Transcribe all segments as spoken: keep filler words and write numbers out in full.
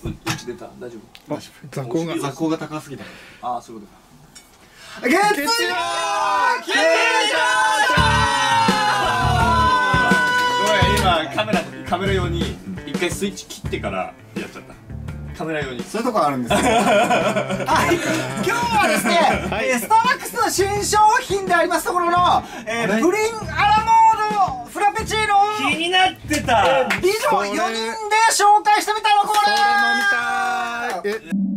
うんち出た。大丈夫。 あ、座高が座高が高すぎた。 ああ、そういうことか。 月曜月曜急上ごめん、今カメラカメラ用に一回スイッチ切ってからやっちゃった。カメラ用に。 そういうとこあるんですよ。はい、今日はですね、えースターバックスの新商品でありますところの、えー、プリンアラモードフラペチーノを気になってた。 美女よにんで紹介してみたのこれ。 それ飲みたい。え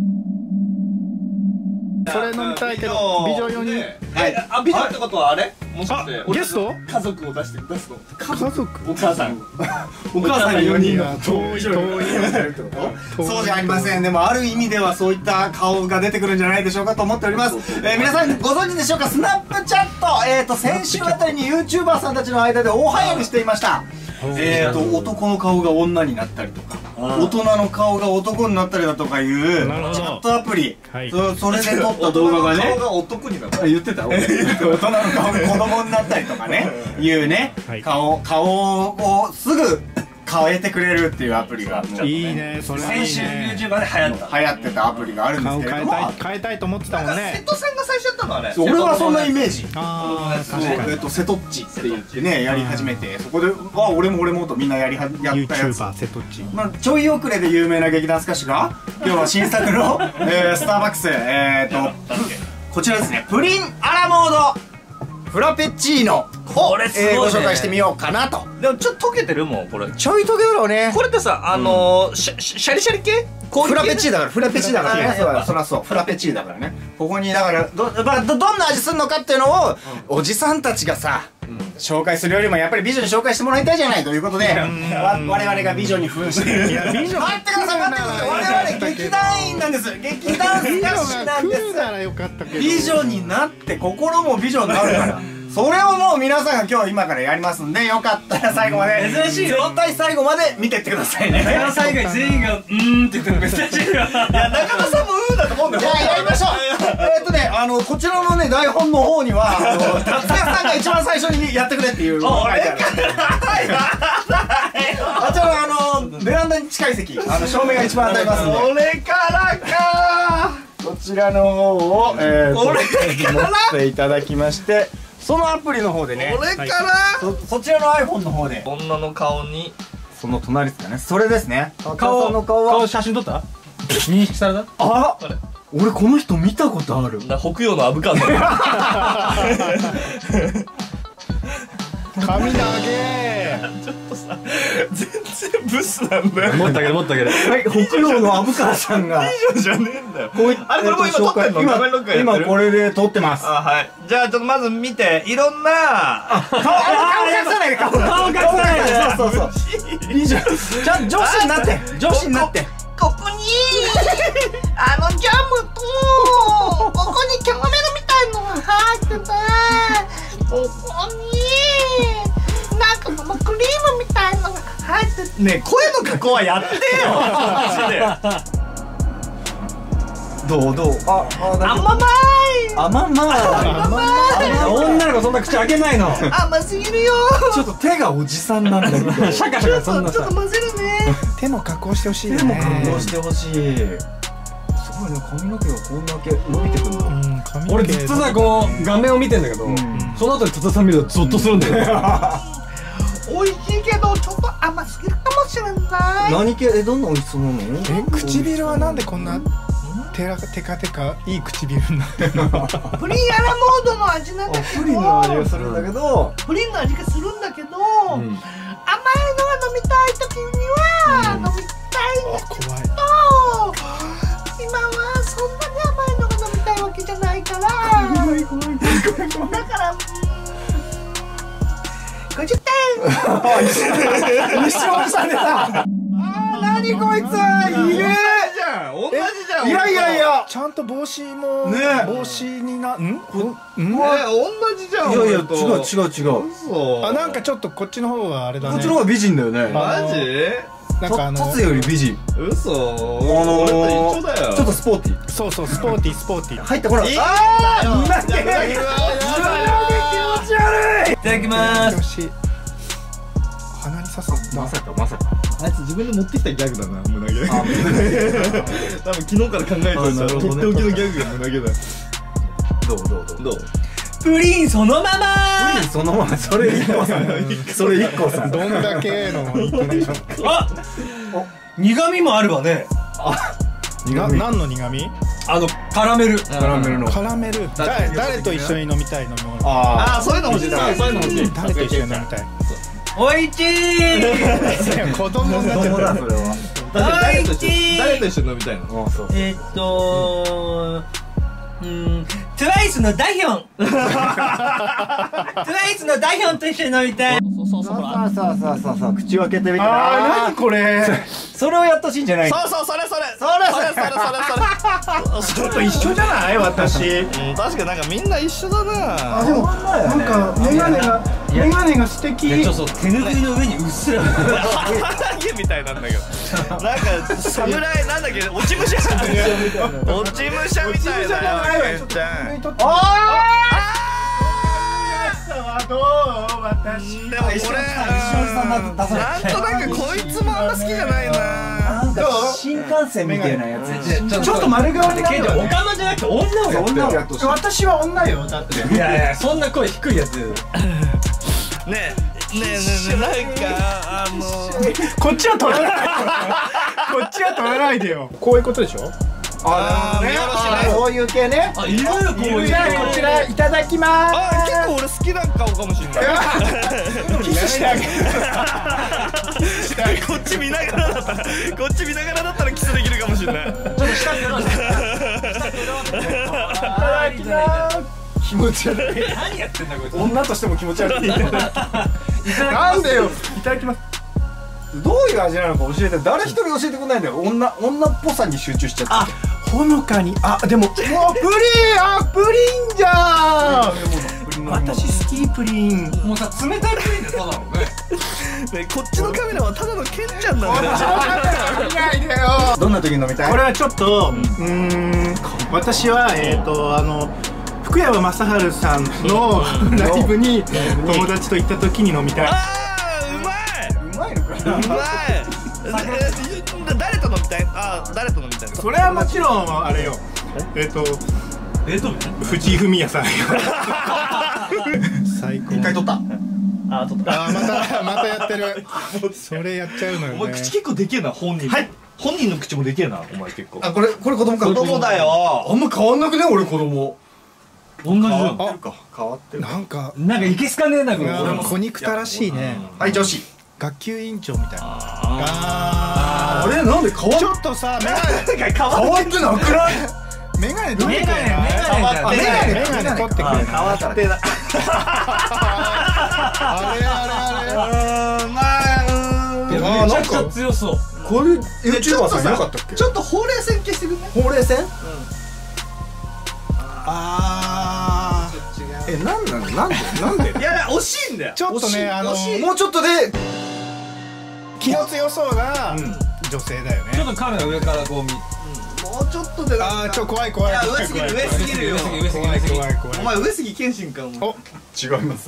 それ飲みたいけど美女よにん。 はい。あ、美女ってことはあれ？もしかしてゲスト？ 家族を出して出すの？ 家族？ お母さん。 お母さんよにんが遠い遠い。 そうじゃありません。でもある意味ではそういった顔が出てくるんじゃないでしょうかと思っております。えー、皆さんご存知でしょうか、スナップチャット、えーと先週あたりに YouTuber さんたちの間で大流行りしていました。えーと男の顔が女になったりとか、大人の顔が男になったりだとかいうチャットアプリ、そそれで撮った動画がね、 顔が男になった。 言ってた大人の顔が子供になったりとかねいうね、顔顔をすぐ変えてくれるっていうアプリがいいね、それはいいね。 先週 YouTuber で流行った。 流行ってたアプリがあるんです顔けれども、 変えたい変えたいと思ってたもん瀬ね。 戸さんが最初やったのあれ。 俺はそんなイメージ。 ああ、 そう確かに。 えっと瀬戸っちって言ってねやり始めて、そこであ俺も俺もとみんなやりはやったやつ。 YouTuber 瀬戸っち。 まあちょい遅れで有名な劇団スカッシュが今日は新作のえースターバックスえっとこちらですね、プリンアラモードフラペチーノをえーご紹介してみようかなと。 でもちょっと溶けてるもんこれ。 ちょいとけだろうね。 これってさ、あのシャシャリシャリ系？ フラペチーだから、フラペチーだからね。そうだ、そらそう、フラペチーだからね。ここにだからどまあどどんな味するのかっていうのをおじさんたちがさ紹介するよりもやっぱり美女に紹介してもらいたいじゃないということで、わ我々が美女に扮して。いや美女待ってください待ってください。我々劇団員なんです。劇団スカッシュなんです。 ならよかったけど。 美女になって心も美女になるから。それをもう皆さんが今日今からやりますんで、よかったら最後まで珍しいよ。 絶対最後まで見てってくださいね。 最後に全員がうーんって言ってるの珍しいよ。いや中田さんもうーんだと思うんだよ。 じゃあやりましょう。えっとね、あのこちらのね台本の方にはあの達也さんが一番最初にやってくれっていうのが書いてある。あちらのあのベランダに近い席、あの照明が一番当たりますんで。 俺からかこちらの方をえーと持っていただきまして。そのアプリの方でね、 俺からそそちらの iPhone の方で女の顔にその隣ですかね、それですね。顔の顔は顔写真撮った認識された。 あら俺この人見たことある。 な北洋のアブカンだ髪長え。 ちょっとさ全然ブスなんだよ。 持ってあげる持ってあげる。 はい北洋の虻川さんが美女じゃねえんだよ。 こういあれこれもう今撮ってんの？画面録画やってる？ 今これで撮ってます。 あはい。じゃあちょっとまず見ていろんな顔顔隠さないで顔顔隠さないで。そうそうそう美女じゃ女子になって女子になって。 ここにあのジャムとここにキャラメルみたいのが入ってて、ここになんか生クリームみたいのが入ってて。 ねえ声の加工はやってよマジで。 どうどうああ甘まい甘ま女の子そんな口開けないの。 甘すぎるよ。 ちょっと手がおじさんなんだけどシャカシャカそんなさちょっと。混ぜるね。 手の加工してほしいよ手も加ね。 工してほしい。すごいね髪の毛がこんだけ伸びてくるの。 うん髪の毛俺ずっとさこう画面を見てんだけど、その後につつさん見るとゾッとするんだよ。 美味しいけどちょっと甘すぎるかもしれない。 何系えどんな美味しそうなの？ え唇はなんでこんなテラテカテカいい唇になってるの？ プリンアラモードの味なんだけど、 プリンの味がするんだけど、 プリンの味がするんだけど、甘いのが飲みたい時には飲みたいんだけど、今はそんなに甘いのが飲みたいわけじゃないから、だからごじゅってん一生された。あー何こいついる。 同じじゃん。 いやいやいやちゃんと帽子もね帽子にな、ん？ん？ え同じじゃん。 いやいや違う俺と違う違う。 嘘。 あ、なんかちょっとこっちの方があれだね。 こっちの方が美人だよね。 マジ？ なんかあのタツより美人。 嘘。 あの俺と一緒だよ。 ちょっとスポーティー。 そうそうスポーティースポーティー。 入ってこない。 ああーうまい。気持ち悪い。 いただきます。 よし。鼻に刺す。 まさかまさか。 あいつ自分で持ってきたギャグだな、胸毛。多分昨日から考えてたとっておきのギャグが胸毛だ。 どうどうどうどう？ プリンそのままそのままそれいっこさんそれいっこさんどんだけのイントネーション。 あ苦味もあるわね。 な何の苦味？ あのカラメル。 カラメルのカラメル。誰誰と一緒に飲みたい飲み物？ ああ、そういうの欲しい。そういうの欲しい。 誰と一緒に飲みたい？ おいちー。 子供になっちゃった。 子供だそれは誰と一緒に誰と一緒に飲みたいの？ あそうえーっとうーん、トゥワイスのダヒョントゥワイスのダヒョンと一緒に飲みたい。 そうそうそうそうそうそう口を開けてみてあー、 な何これ。 それをやってほしいんじゃないそうそう、それそれそれそれそれそれちょっと一緒じゃない私。 うん、確かになんかみんな一緒だな。 あ、でもなんかメガネがメガネが素敵。 ちょっと手ぬぐいの上にうっすらハゲみたいなんだけど。なんか侍なんだっけ、落ち武者。落ち武者みたいだよ。ケンちゃん。 どう私。 でもこれ、なんとなくこいつもあんま好きじゃないな。 なんか新幹線みたいなやつちょっと丸顔になるよね。 ケンちゃん、オカマじゃなくて女をやって女をやってほしい私は女よだって。 いやいや、そんな声低いやつ。 ねえ、ねえねえねえ、なんか、あの。 こっちは取らない。こっちは取らないでよ。こういうことでしょ。 ああ、見下ろしね。そういう系ね。 あ、いるよ、こういう。 じゃあこちらいただきまあ、結構俺好きな顔かもしれない。 す。キスしてあげる。 こっち見ながらだったら、こっち見ながらだったらキスできるかもしれない。 ちょっと下に寄ろう。下に寄ろう。 気持ち悪い。 何やってんだこいつ。 女としても気持ち悪い。なんでよ。いただきます。 どういう味なのか教えて。誰一人教えてくれないんだよ。女女っぽさに集中しちゃって。 あ、ほのかに。あ、でももうプリン。あ、プリンじゃん。私好きプリン。 もうさ、冷たいプリンでただのね。 ね、こっちのカメラはただのケンちゃんなんだよ。 見ないでよ。 どんな時に飲みたい？ これはちょっとうーん、私はえっとあの福山雅治さんのライブに友達と行った時に飲みたい。 あー、うまい。 うまいのかな。 うまい。誰と飲みたい？あー、誰と飲みたいの？ それはもちろんあれよ。えっとえっと藤井フミヤさん。最高。 一回取った。 あ、ちょっと。 あー、またまたやってる。それやっちゃうのよね。 お前口結構でけえな、本人。はい。本人の口もでけえな、お前結構。 あ、これこれ子供か。 子供だよ。 あんま変わんなくね俺子供。 同じだよ。 あ、 変わってる。 なんかなんかいけすかねえな、これ。 なんか小憎たらしいね。 はい女子。 学級委員長みたいな。 ああれなんで変わっちょっとさ、メガネ変わってなくない？ メガネ取ってくれない？ メガネメガネあ、メガネメガネ取ってくれない？ 変わってな。 あれあれあれ。 うーん、まあ、うーん。 めちゃくちゃ強そう。 これ YouTuber さんいなかったっけ？ ちょっとほうれい線消してくんね。 ほうれい線？ あえ、なんなの？なんで？なんで？ いや、惜しいんだよ。 ー、ちょっとね、あの惜しいもうちょっとで気の強そうな女性だよね。 ちょっとカメラ上からこう見。 もうちょっとで。 あー、ちょ怖い怖い。 いや、上すぎる、上すぎるよ。 上杉怖い怖い怖い。 お前、上杉謙信か、お前。 お、 違います。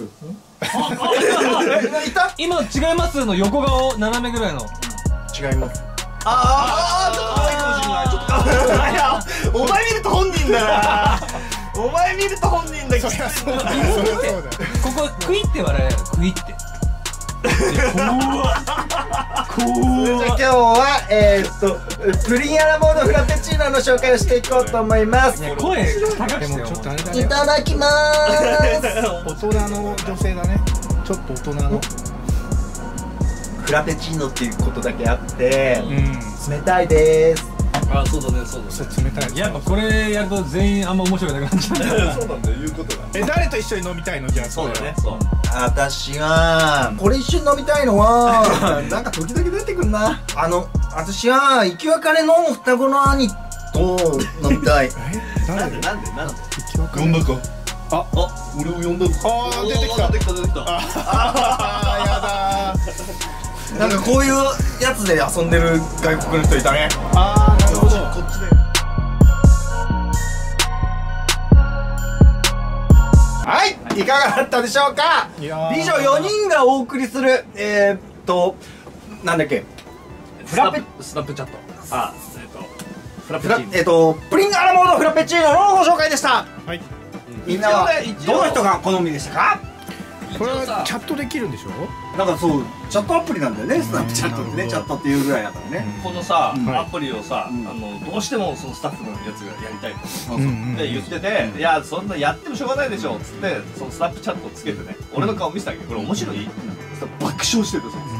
いた？今違いますの横顔斜めぐらいの。 違います。 あー、ちょっと可愛いかもしれない。ちょっと可愛い。いや、お前見ると本人だな。お前見ると本人だ。 そりゃそうだよ。そりゃそうだよ。 ここクイって笑える。クイって。 今日はえーっとプリンアラモードフラペチーノの紹介をしていこうと思います。 声高くでしてよ。 もちょっとあれだいね。 ただきまーす。 大人の女性だね。ちょっと大人の。 フラペチーノっていうことだけあってうん。 冷たいです。 あ、そうだね、そうだね。 そう冷たい。 やっぱこれやると全員あんま面白くなくなっちゃう。 そうなんだよ、言うことが。 え、誰と一緒に飲みたいのじゃあ。 そうだね。そう。 私はこれ一緒に飲みたいのはなんか時々出てくるな。あの私は生き別れの双子の兄と飲みたい。 え、誰で？ なんでなんで呼んだか。 あ、あ、俺を呼んだのか。 あー、出てきた。 出てきた、出てきた。 あー、やだー。 なんかこういうやつで遊んでる外国の人いたね。 あー、なるほど。 こっちで。 はい、いかがだったでしょうか。 いやー美女よにんがお送りするえー、っとなんだっけフラペスナップチャット。あ、えっとフラペフラチーノ。 えっとプリンアラモードフラペチーノのご紹介でした。 はい。 みんなはどの人が好みでしたか？ これはチャットできるんでしょ？ なんかそうチャットアプリなんだよね、スナップチャットってね、チャットっていうぐらいだからね。 このさ、 うんアプリをさ、 うんあのどうしてもそのスタッフのやつがやりたいと。 そうそう。 うんで言ってて、いやそんなやってもしょうがないでしょっつってそのスナップチャットをつけてね、俺の顔見せてあげる。これ面白い？そしたら爆笑してるその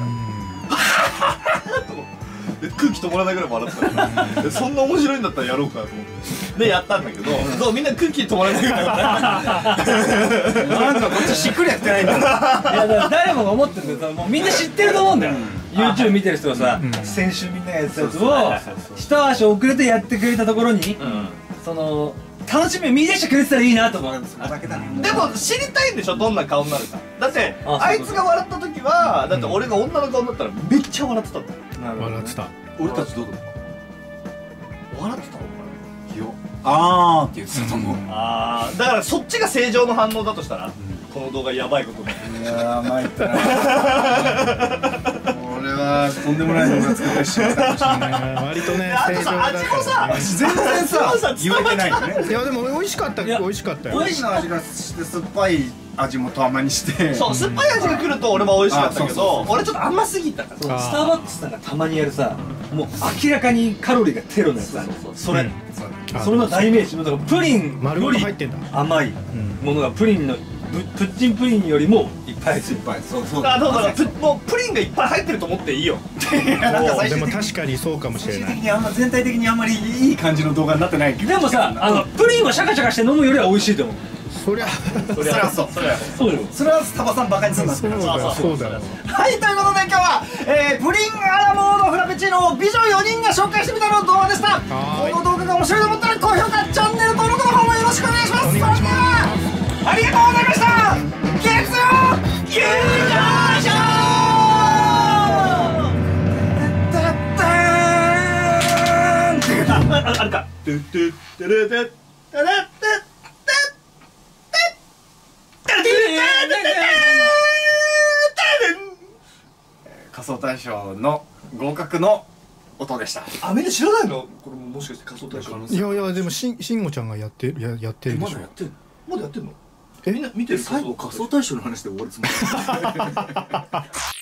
で空気止まらないぐらい笑ってたからでそんな面白いんだったらやろうかと思ってでやったんだけど、そうみんな空気止まらないぐらいなんかこっちしっくりやってないんだよ。 いやだから誰もが思ってるんだよ。もうみんな知ってると思うんだよ。YouTube 見てる人はさ、先週みんながやってたやつを一足遅れてやってくれたところに、その楽しみを見出してくれてたらいいなと思うんですよ。 だけだね。 でも知りたいんでしょ、どんな顔になるか。だってああいつが笑った時はだって俺が女の顔になったらめっちゃ笑ってたんだよ。 笑ってた。 俺たちどうだった？ 笑ってたのかあーって言ってたと思う。 ああ、だからそっちが正常の反応だとしたら、この動画やばいことになる。 いやー参ったな。俺はとんでもない動画作ってしまったかもしれない。 割とねあとさ、 正常だ味もさ、 全然さ言えてないよね。 いやでも美味しかった。美味しかったよ。 美味しい味がして酸っぱい味もたまにして。 そう、酸っぱい味が来ると俺も美味しかったけあそうそうど、俺ちょっと甘すぎたから。 スターバックスさんがたまにやるさ、もう明らかにカロリーがゼロのやつある。それ、それの代名詞のだからプリン丸ごよりと入ってんだ。 甘いものがプリンのププッチンプリンよりもいっぱい入ってる。 そうそう。 あ、だからプもうプリンがいっぱい入ってると思っていいよ。 なんか最でも終的に確かにそうかもしれない。 最終的にあんま全体的にあんまりいい感じの動画になってないけど。 でもさ、あのプリンをシャカシャカして飲むよりは美味しいと思う。 そりゃそりゃそう、そりゃそうよ。 それはタバさんバカにするんだって。 そうだそうだよ。 はい、ということで今日は、えー、プリンアラモードフラペチーノを美女よにんが紹介してみたの動画でした。こはーいの動画が面白いと思ったら高評価、チャンネル登録の方もよろしくお願いします。それではありがとうございました。月曜急上昇タッターンっていうあ、あるか。トゥトゥトゥルトゥタラッタッタッタッタッタッタッタッタッ仮装大賞の合格の音でした。 あ、みんな知らないの？これももしかして仮想大賞。 いやいやでもしんしんごちゃんがやってややってるでしょ。 ってんの？ まだやってんの？ えみんな見てる？ 最後仮装大賞の話で終わるつもり。